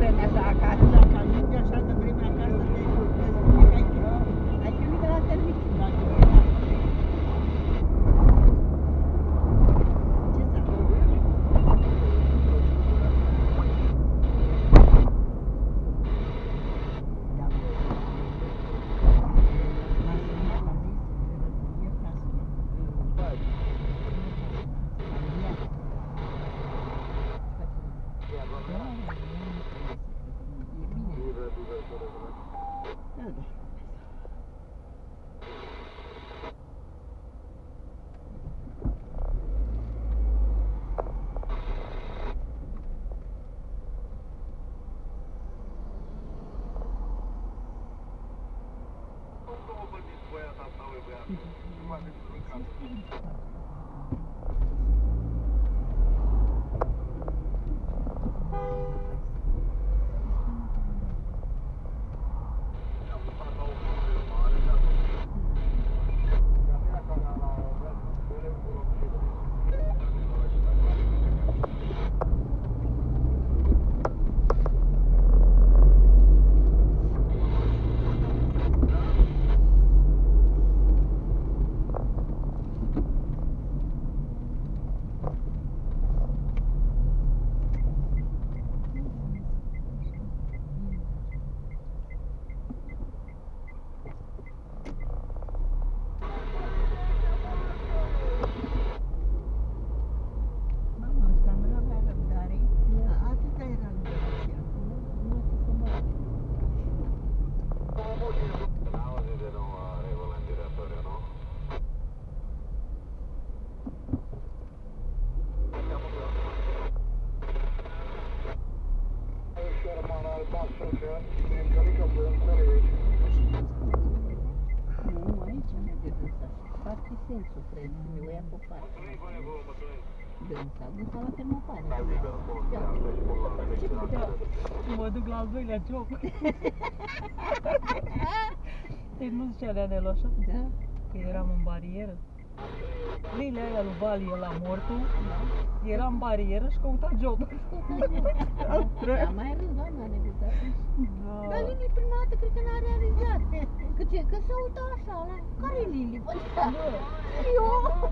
vreme așa acasă. Dacă ajungi așa de vreme acasă, te spune că ai chinuit de la serviciu. Dacă nu, aici merge dânsa. Face sensul, cred, o ia pe parte. Dânsa la termopare. Mă duc la al doilea joc. Deci nu zicea Leanelu așa? Da. Că eram în barieră. Lile aia lui Vali, ăla mortul, era în barieră și căuta job. Am mai râs, doamna, neguțat. Dar Lili prima dată cred că n-a realizat. Că se uita așa, la care e Lili? Eu?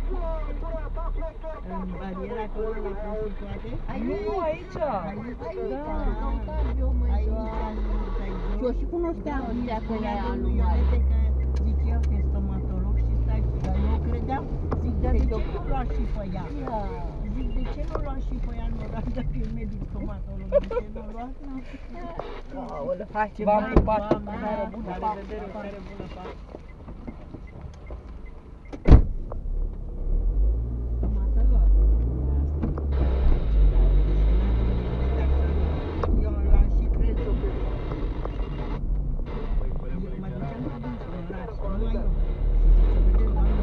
În bariera acolo la prostituate? Nu, aici! Aici, Da. căutam eu, măi, eu și cunoșteam viața aia lui Ionete, că ziceau că e stomatolog și stai, dar eu credeam, zic, dar de ce nu luați și pe ea? Zic, de ce nu luați și pe ea în oraș dacă e medic stomatolog? De ce nu luați? Aoleu, hai, v-am pupat. Seară bună, la revedere, seară bună, pa. Eu l-am și crezut. Mă duceam cu dânsul în oraș, numai eu. Și zice, vedeți,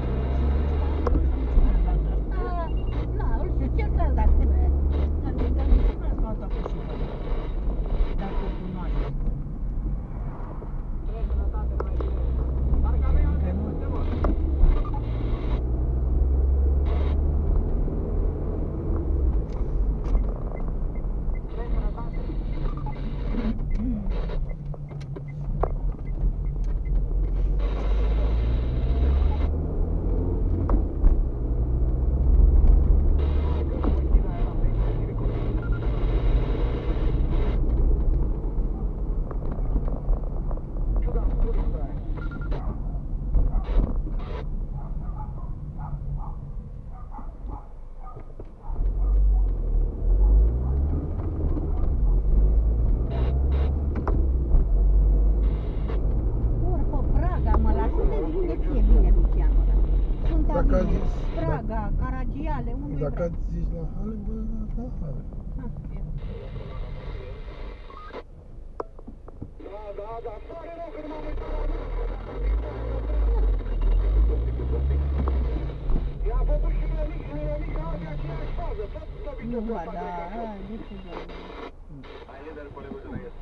doamne, îl știu certat dacă nu e. Dar de ce n-ați luat-o cu și pe ea? Dacă o cunoaște. Încă nu. Praga, Caragiale, unde Dacă vrei? zici la Hale, bă, la Hale. Da, pare rău că nu m-am uitat la i-a făcut și Mironica de aceeași fază, tot Nu, da, de ce, Hai, lider, colegul de la